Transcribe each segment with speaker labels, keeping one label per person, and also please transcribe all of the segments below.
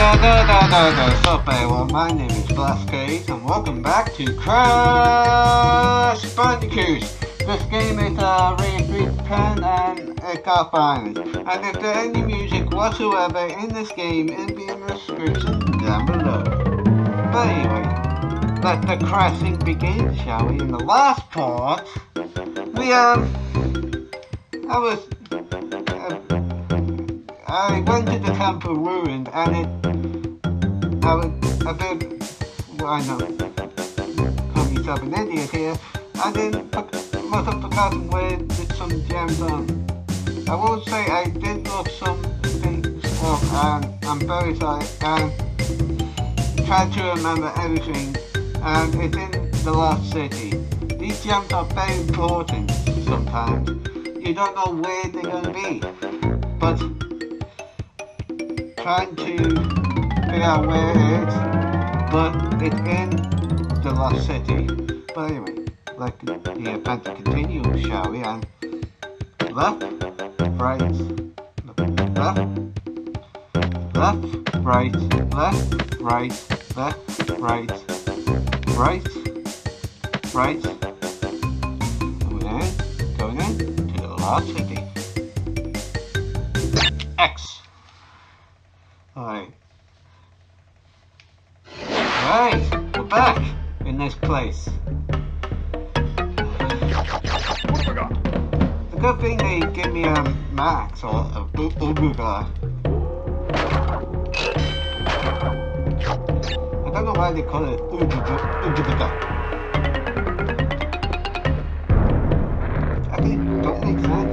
Speaker 1: Sup everyone, my name is Blaskate and welcome back to CRASH BANDICOOT. This game is rated 3 to 10 and it got banned. And if there any music whatsoever in this game, it'll be in the description down below. But anyway, let the crashing begin, shall we? In the last part, I went to the temple ruined and I was a bit, I know, call myself an idiot here, I must have forgotten where did some gems on. I will say I did look some things up and I'm very sorry and tried to remember everything and it's in the lost city. These gems are very important sometimes. You don't know where they're going to be, but trying to figure out where it is, but it's in the lost city. But anyway, let the adventure continue, shall we? And left, right, left, right, left, right, left, right, right, right, and going in to the lost city. X. Alright. Alright, we're back in this place. The good thing they give me a max or a Ubuga. I don't know why they call it Ubuga. That don't make sense.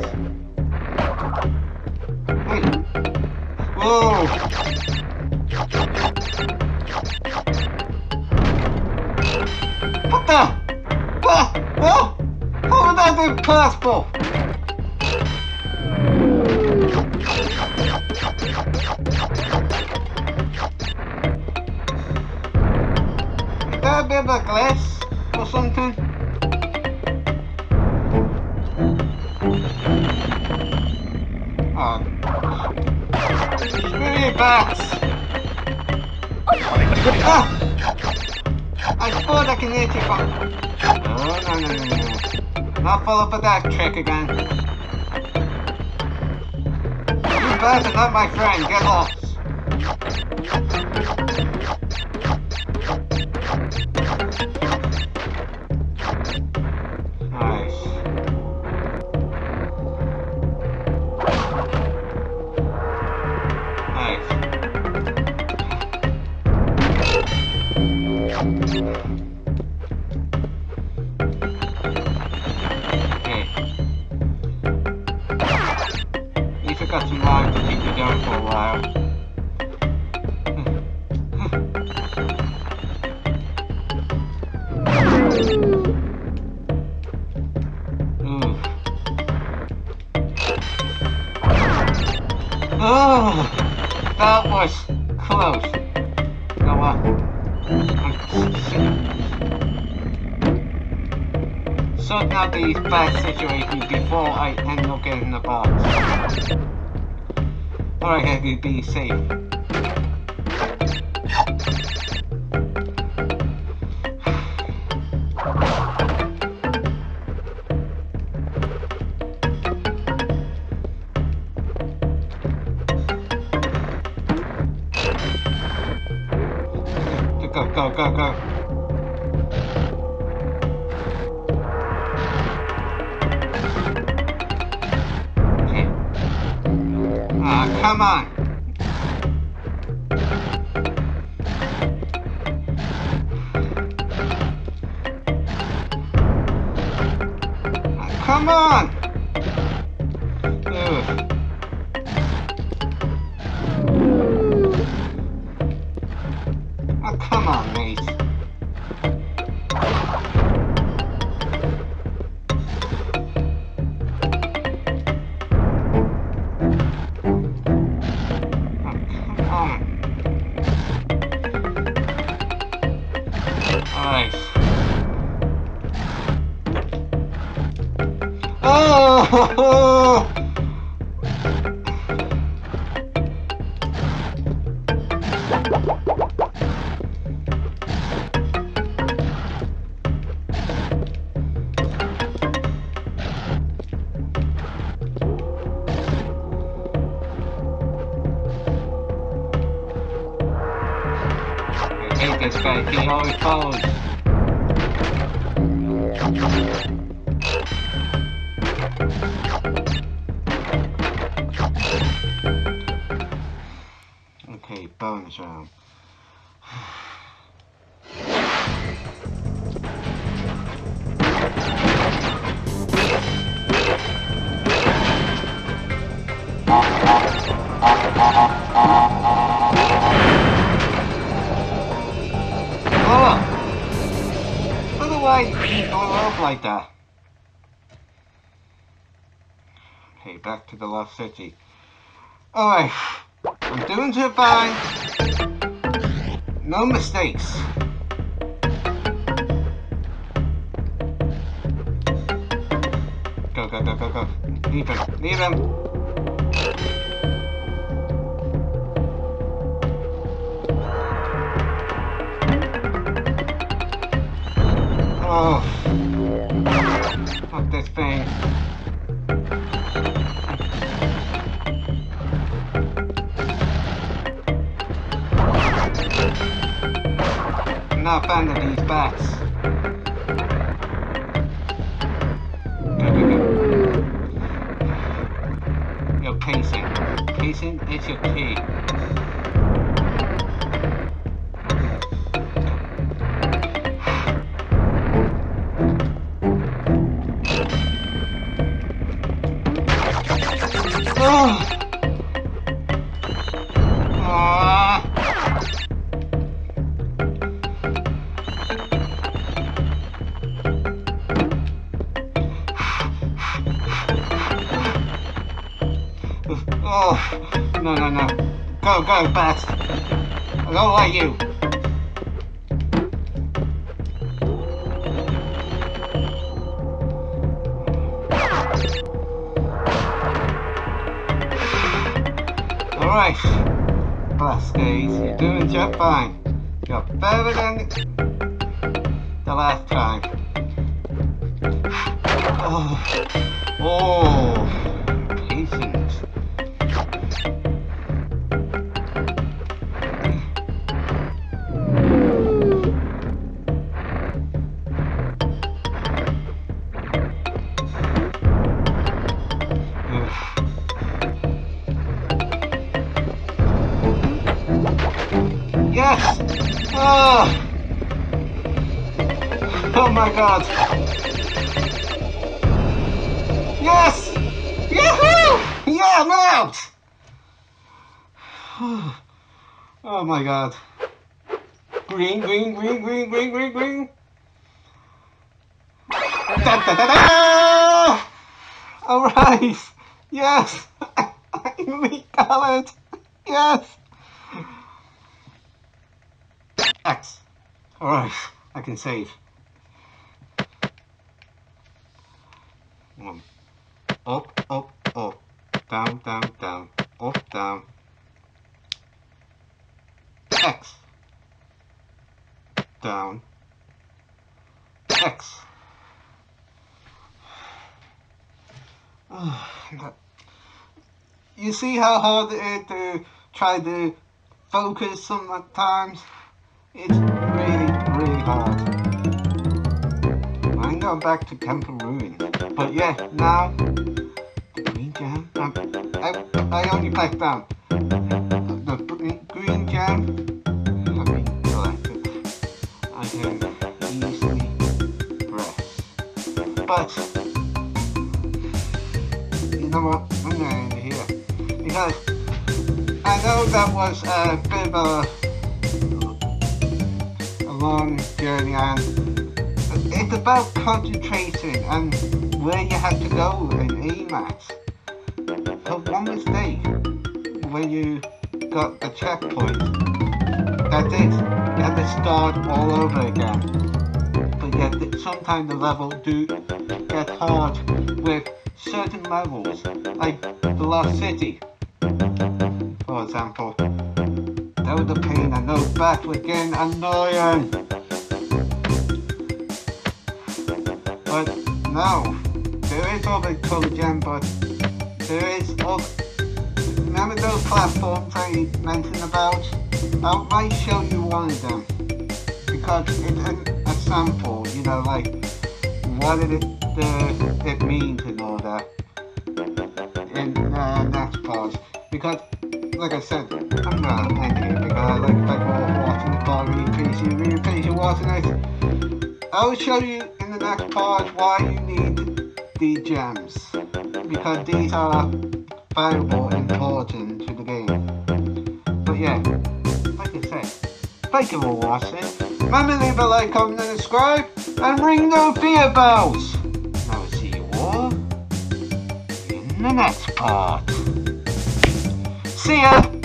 Speaker 1: Hey. Whoa! What the? What? What? How would that be possible? Is that a bit of a glass or something? Oh. Screw you bats! Ah! I thought I can hit you from... No. Not fall for that trick again. You bats are not my friend, get lost. Nice. Nice. Got some lines to keep you going for a while. Oh, that was close. Now I'm sorting out these bad situations before I end up getting the box. Or I can be safe. Go. Okay. Come on. Come on! Ugh. Oh, come on, mate. Nice. Oh! Alright, he always follows. Okay, bonus round. Oh! Why do you go off like that? Okay, back to the Lost City. Alright, I'm doing so fine. No mistakes. Go, go, go, go, go. Leave him, leave him. Oh, fuck this thing. I'm not a fan of these bats. Go, go, go. Your pacing. Pacing is your key. Oh. Oh, no, no, no. Go, go, bat. I don't like you. Alright, Blaskades, you're doing just fine. You're better than the last time. Oh, patience. Yes! Oh! Oh my god! Yes! Yahoo! Yeah, I'm out! Oh my god. Green, green, green, green, green, green, green. Da, da, da, da! Alright! Yes! I'm recolored! Yes! X. Alright, I can save. Up, up, up. Down, down, down. Up, down. X. Down. X. You see how hard it is to try to focus sometimes? It's really, really hard. I'm going back to Temple Ruin. But yeah, now, the green gem, I only packed down. The green gem have been collected. I can easily press. But, you know what, I'm going to end it here. Because I know that was a bit of a long journey, and it's about concentrating and where you have to go and aim at. So one mistake when you got the checkpoint, that's it. You have to start all over again. But yet sometimes the level do get hard with certain levels, like the Lost City, for example. That was a pain, I know, back again, annoying. But no, there is other colour gem, but there is other. Remember those platforms I mentioned about? I might show you one of them, because it's a sample, you know, like what did it means and all that in the next part. Because, like I said, I'm not end here because I like people watching the part, really appreciate watching it. I will show you in the next part why you need the gems, because these are valuable and important to the game. But yeah, like I said, thank you for watching. Remember to leave a like, comment and subscribe, and ring those fear bells. And I will see you all in the next part. See ya!